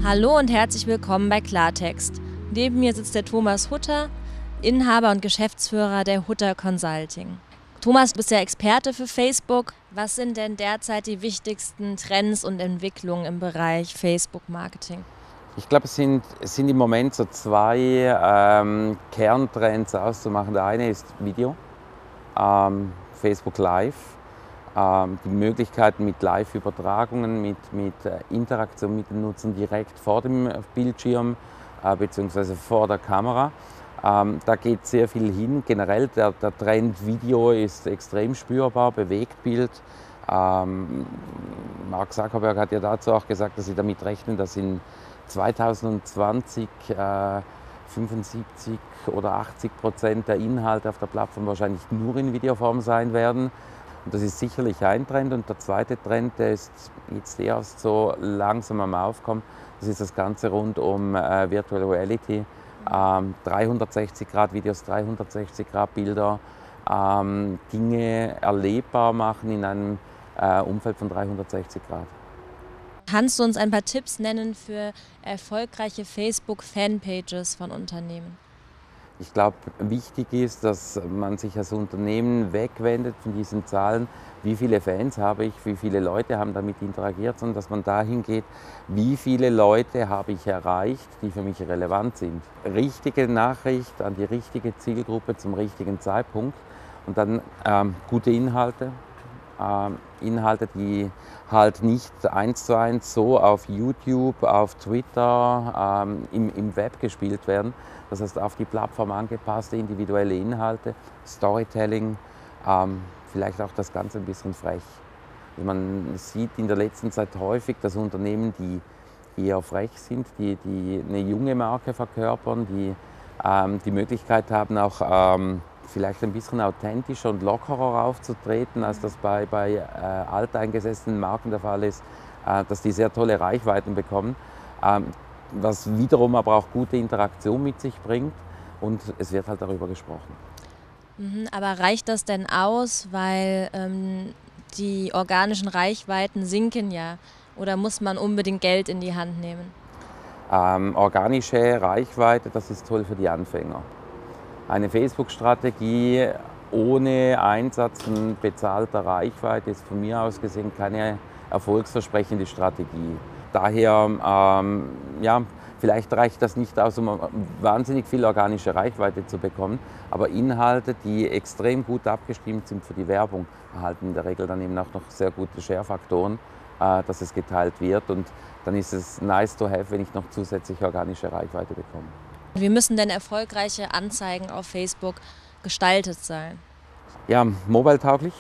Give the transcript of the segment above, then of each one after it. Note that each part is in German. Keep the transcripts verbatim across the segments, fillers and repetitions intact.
Hallo und herzlich willkommen bei Klartext. Neben mir sitzt der Thomas Hutter, Inhaber und Geschäftsführer der Hutter Consulting. Thomas, du bist ja Experte für Facebook. Was sind denn derzeit die wichtigsten Trends und Entwicklungen im Bereich Facebook-Marketing? Ich glaube, es sind, es sind im Moment so zwei ähm, Kerntrends auszumachen. Der eine ist Video, ähm, Facebook Live, ähm, die Möglichkeiten mit Live-Übertragungen, mit, mit äh, Interaktion mit den Nutzern direkt vor dem Bildschirm äh, bzw. vor der Kamera. Ähm, da geht sehr viel hin. Generell der, der Trend Video ist extrem spürbar, Bewegtbild. Ähm, Mark Zuckerberg hat ja dazu auch gesagt, dass sie damit rechnen, dass in zweitausendzwanzig äh, fünfundsiebzig oder achtzig Prozent der Inhalte auf der Plattform wahrscheinlich nur in Videoform sein werden. Und das ist sicherlich ein Trend. Und der zweite Trend, der ist jetzt erst so langsam am Aufkommen, das ist das Ganze rund um äh, Virtual Reality. Ähm, dreihundertsechzig Grad Videos, dreihundertsechzig Grad Bilder, ähm, Dinge erlebbar machen in einem äh, Umfeld von dreihundertsechzig Grad. Kannst du uns ein paar Tipps nennen für erfolgreiche Facebook-Fanpages von Unternehmen? Ich glaube, wichtig ist, dass man sich als Unternehmen wegwendet von diesen Zahlen, wie viele Fans habe ich, wie viele Leute haben damit interagiert, sondern dass man dahin geht, wie viele Leute habe ich erreicht, die für mich relevant sind. Richtige Nachricht an die richtige Zielgruppe zum richtigen Zeitpunkt und dann ähm, gute Inhalte. Ähm, Inhalte, die halt nicht eins zu eins so auf YouTube, auf Twitter, ähm, im, im Web gespielt werden. Das heißt, auf die Plattform angepasste individuelle Inhalte, Storytelling, ähm, vielleicht auch das Ganze ein bisschen frech. Also man sieht in der letzten Zeit häufig, dass Unternehmen, die eher frech sind, die, die eine junge Marke verkörpern, die ähm, die Möglichkeit haben, auch ähm, vielleicht ein bisschen authentischer und lockerer aufzutreten, als das bei, bei äh, alteingesessenen Marken der Fall ist, äh, dass die sehr tolle Reichweiten bekommen, ähm, was wiederum aber auch gute Interaktion mit sich bringt und es wird halt darüber gesprochen. Mhm, aber reicht das denn aus, weil ähm, die organischen Reichweiten sinken ja, oder muss man unbedingt Geld in die Hand nehmen? Ähm, organische Reichweite, das ist toll für die Anfänger. Eine Facebook-Strategie ohne Einsatz von bezahlter Reichweite ist von mir aus gesehen keine erfolgsversprechende Strategie. Daher, ähm, ja, vielleicht reicht das nicht aus, um wahnsinnig viel organische Reichweite zu bekommen, aber Inhalte, die extrem gut abgestimmt sind für die Werbung, erhalten in der Regel dann eben auch noch sehr gute Share-Faktoren, äh, dass es geteilt wird und dann ist es nice to have, wenn ich noch zusätzlich organische Reichweite bekomme. Wie müssen denn erfolgreiche Anzeigen auf Facebook gestaltet sein? Ja, mobile-tauglich.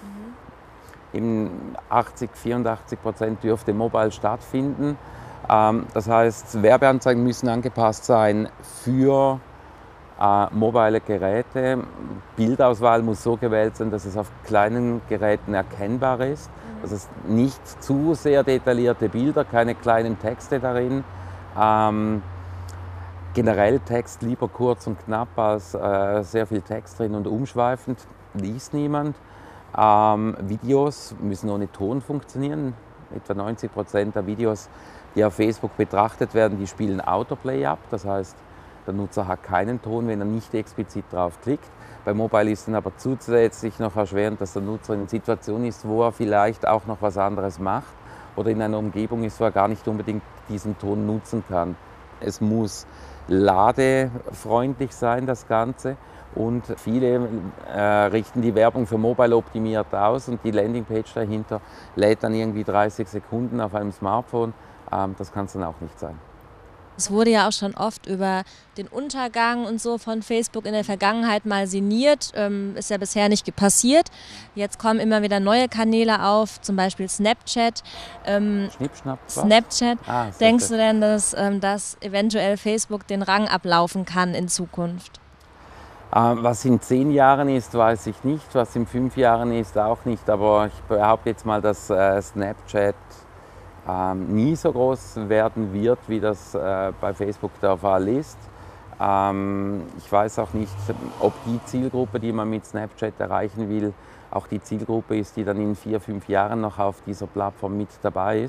Im achtzig, vierundachtzig Prozent dürfte mobile stattfinden. Ähm, das heißt, Werbeanzeigen müssen angepasst sein für äh, mobile Geräte. Bildauswahl muss so gewählt sein, dass es auf kleinen Geräten erkennbar ist. Das heißt, nicht zu sehr detaillierte Bilder, keine kleinen Texte darin. Ähm, Generell Text lieber kurz und knapp als äh, sehr viel Text drin und umschweifend, liest niemand. Ähm, Videos müssen ohne Ton funktionieren. Etwa neunzig Prozent der Videos, die auf Facebook betrachtet werden, die spielen Autoplay ab. Das heißt, der Nutzer hat keinen Ton, wenn er nicht explizit drauf klickt. Bei Mobile ist dann aber zusätzlich noch erschwerend, dass der Nutzer in einer Situation ist, wo er vielleicht auch noch was anderes macht oder in einer Umgebung ist, wo er gar nicht unbedingt diesen Ton nutzen kann. Es muss ladefreundlich sein, das Ganze. Und viele äh, richten die Werbung für mobile optimiert aus und die Landingpage dahinter lädt dann irgendwie dreißig Sekunden auf einem Smartphone. Ähm, das kann es dann auch nicht sein. Es wurde ja auch schon oft über den Untergang und so von Facebook in der Vergangenheit mal sinniert. Ähm, ist ja bisher nicht passiert. Jetzt kommen immer wieder neue Kanäle auf, zum Beispiel Snapchat. Ähm, Schnippschnapp, was? Snapchat. Ah, Denkst du denn, dass, ähm, dass eventuell Facebook den Rang ablaufen kann in Zukunft? Ähm, was in zehn Jahren ist, weiß ich nicht. Was in fünf Jahren ist, auch nicht. Aber ich behaupte jetzt mal, dass äh, Snapchat ähm, nie so groß werden wird, wie das äh, bei Facebook der Fall ist. Ähm, ich weiß auch nicht, ob die Zielgruppe, die man mit Snapchat erreichen will, auch die Zielgruppe ist, die dann in vier, fünf Jahren noch auf dieser Plattform mit dabei ist.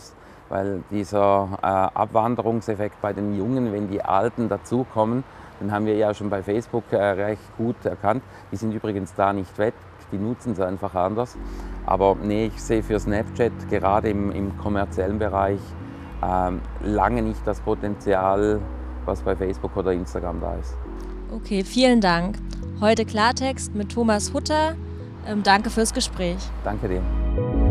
weil dieser äh, Abwanderungseffekt bei den Jungen, wenn die Alten dazukommen, den haben wir ja schon bei Facebook äh, recht gut erkannt. Die sind übrigens da nicht weg, die nutzen es einfach anders. Aber nee, ich sehe für Snapchat gerade im, im kommerziellen Bereich ähm, lange nicht das Potenzial, was bei Facebook oder Instagram da ist. Okay, vielen Dank. Heute Klartext mit Thomas Hutter. Ähm, danke fürs Gespräch. Danke dir.